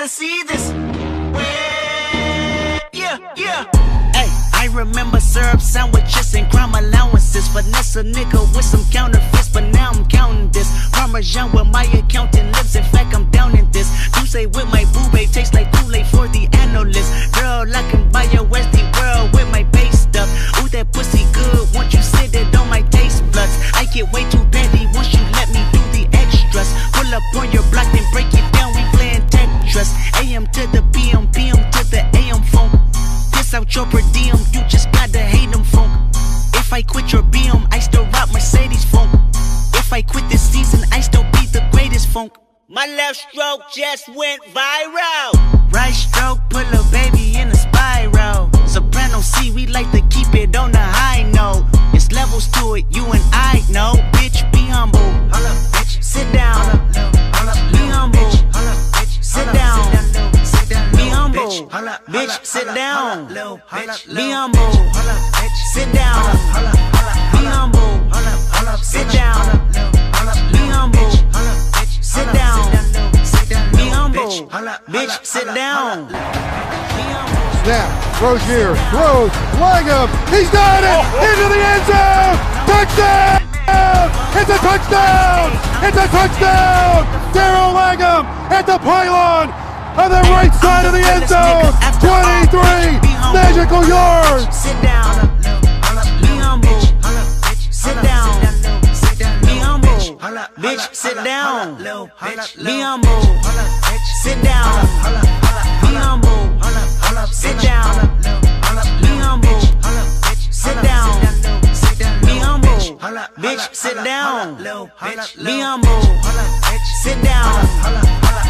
see this. Yeah. Hey, I remember syrup sandwiches and crime allowances. Finesse a nigga with some counterfeits, but now I'm counting this. Parmesan with my accountant lips, in fact I'm down in this. You say with my boo babe, tastes like Kool-Aid for the analyst. Girl, I can buy your Westie world with my base stuff. Ooh, that pussy good, once you sit it on my taste buds. I get way too petty once you let me do the extras. Pull up on your block, then break it down, we playing Tetris. AM to the PM, PM to the AM funk. Piss out your per diem, you just gotta hate them funk. If I quit your BM, I still rock Mercedes funk. If I quit this season, I still be the greatest funk. My left stroke just went viral. Right stroke, put a baby in a spiral. Soprano C, we like to keep it on the high note. It's levels to it, you and I know. Bitch, be humble. Sit down. Be humble. Sit down. Be humble. Bitch, sit down. Be humble. Sit down. Be humble. Sit down. Be humble. Sit down. Be humble. Bitch, sit down. Snap. Rozier throws. Langham. He's got it. Into the end zone. Touchdown. It's a touchdown. It's a touchdown. Darrell Langham at the pylon on the right side of the end zone. 23 magical yards. Sit down. Be humble. Sit down. Be humble. Bitch, sit down. Be humble. Sit down. Be humble. Sit down. Be humble. Sit down. Be humble. Bitch, sit down. Be humble. Sit down.